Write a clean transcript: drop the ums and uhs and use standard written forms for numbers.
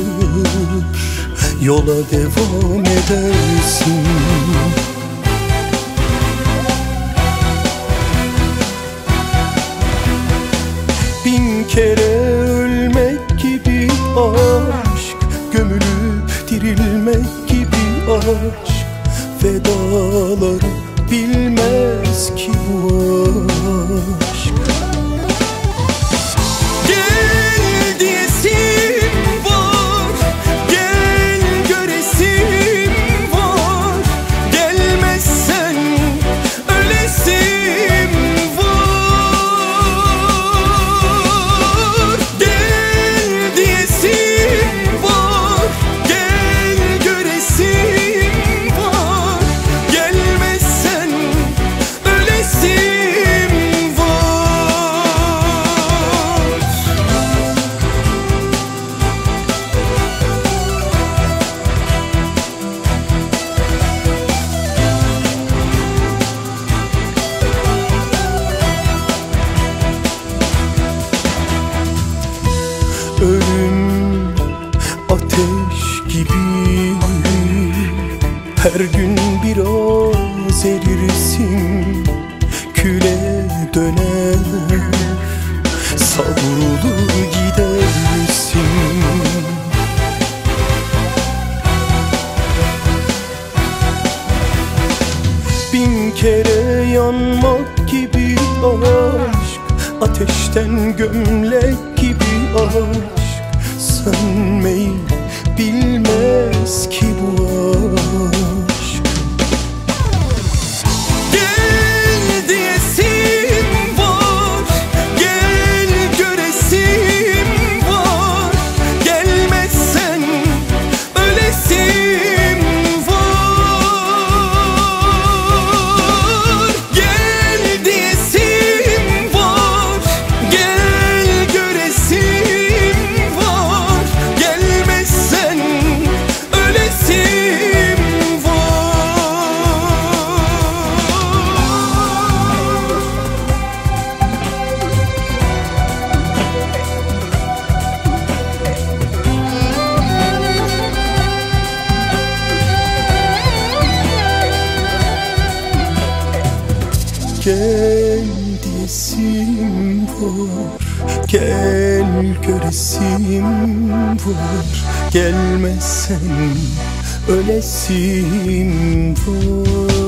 yola devam edersin. Bin kere ölmek gibi aşk, gömülüp dirilmek gibi aşk, vedaları bilmez ki bu aşk. Gel diyesim var, gel göresim var, gelmezsen ölesim var. Gel diyesim var, gel göresim var, gelmezsen ölesim var. Ölüm ateş gibi, her gün biraz erirsin, küle döner, savrulur gidersin. Bin kere yanmak gibi aşk, ateşten gömlek gibi aşk, sönmeyi bilmez ki bu aşk. Gel diyesim var, gel göresim var, gelmezsen ölesim var. Gel diyesim var, gel göresim var, gelmezsen ölesim var. Gel diyesim var, gel göresim var, gelmezsen ölesim var.